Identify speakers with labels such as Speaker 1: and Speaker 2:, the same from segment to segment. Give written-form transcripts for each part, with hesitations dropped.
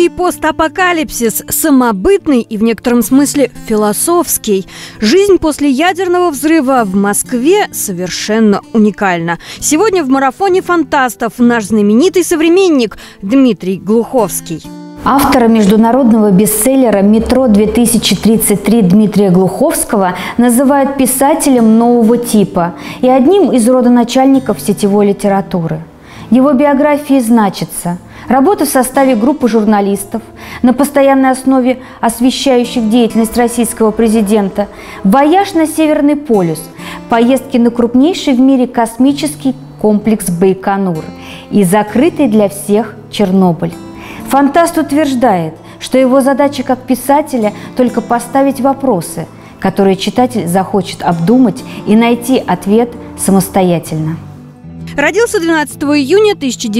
Speaker 1: Русский постапокалипсис – самобытный и в некотором смысле философский. Жизнь после ядерного взрыва в Москве совершенно уникальна. Сегодня в марафоне фантастов наш знаменитый современник Дмитрий Глуховский.
Speaker 2: Автора международного бестселлера «Метро-2033» Дмитрия Глуховского называют писателем нового типа и одним из родоначальников сетевой литературы. В его биографии значится работа в составе группы журналистов, на постоянной основе освещающих деятельность российского президента, вояж на Северный полюс, поездки на крупнейший в мире космический комплекс Байконур и закрытый для всех Чернобыль. Фантаст утверждает, что его задача как писателя только поставить вопросы, которые читатель захочет обдумать и найти ответ самостоятельно.
Speaker 1: Родился 12 июня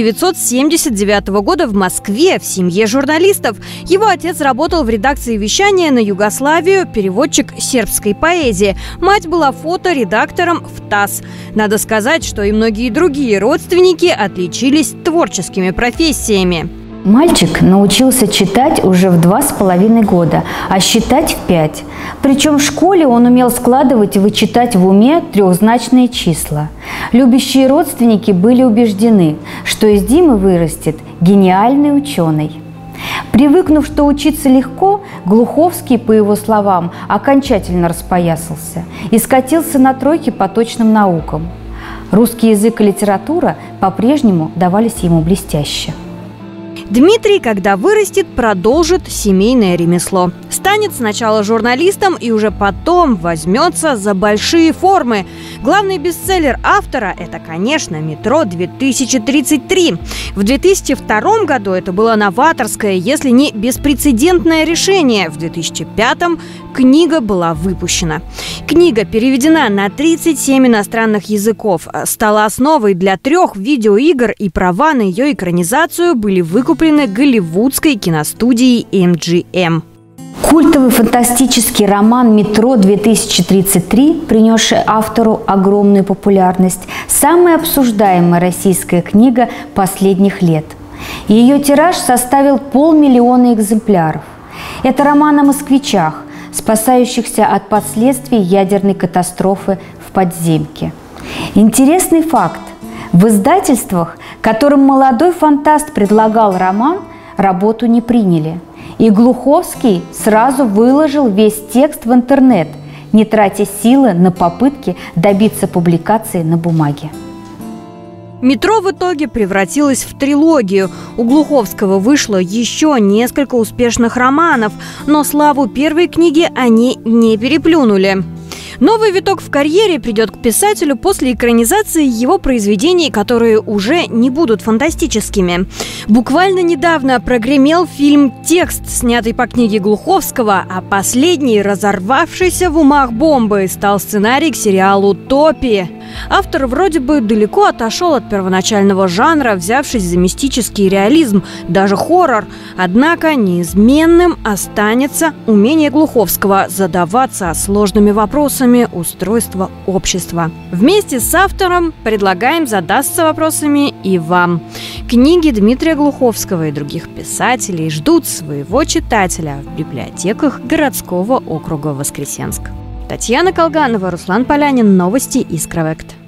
Speaker 1: 1979 года в Москве в семье журналистов. Его отец работал в редакции вещания на Югославию, переводчик сербской поэзии. Мать была фоторедактором в ТАСС. Надо сказать, что и многие другие родственники отличились творческими профессиями.
Speaker 2: Мальчик научился читать уже в 2,5 года, а считать в 5. Причем в школе он умел складывать и вычитать в уме трехзначные числа. Любящие родственники были убеждены, что из Димы вырастет гениальный ученый. Привыкнув, что учиться легко, Глуховский, по его словам, окончательно распоясался и скатился на тройки по точным наукам. Русский язык и литература по-прежнему давались ему блестяще.
Speaker 1: Дмитрий, когда вырастет, продолжит семейное ремесло. Станет сначала журналистом и уже потом возьмется за большие формы. Главный бестселлер автора – это, конечно, «Метро-2033». В 2002 году это было новаторское, если не беспрецедентное решение. В 2005 книга была выпущена. Книга переведена на 37 иностранных языков, стала основой для 3 видеоигр, и права на ее экранизацию были выкуплены голливудской киностудией MGM.
Speaker 2: Культовый фантастический роман «Метро-2033», принесший автору огромную популярность, самая обсуждаемая российская книга последних лет. Ее тираж составил 500 000 экземпляров. Это роман о москвичах, спасающихся от последствий ядерной катастрофы в подземке. Интересный факт. В издательствах, которым молодой фантаст предлагал роман, работу не приняли. И Глуховский сразу выложил весь текст в интернет, не тратя силы на попытки добиться публикации на бумаге.
Speaker 1: «Метро» в итоге превратилось в трилогию. У Глуховского вышло еще несколько успешных романов, но славу первой книги они не переплюнули. Новый виток в карьере придет к писателю после экранизации его произведений, которые уже не будут фантастическими. Буквально недавно прогремел фильм «Текст», снятый по книге Глуховского, а последний, разорвавшийся в умах бомбой, стал сценарий к сериалу «Топи». Автор вроде бы далеко отошел от первоначального жанра, взявшись за мистический реализм, даже хоррор. Однако неизменным останется умение Глуховского задаваться сложными вопросами устройства общества. Вместе с автором предлагаем задаться вопросами и вам. Книги Дмитрия Глуховского и других писателей ждут своего читателя в библиотеках городского округа Воскресенск. Татьяна Колганова, Руслан Полянин. Новости Искровект.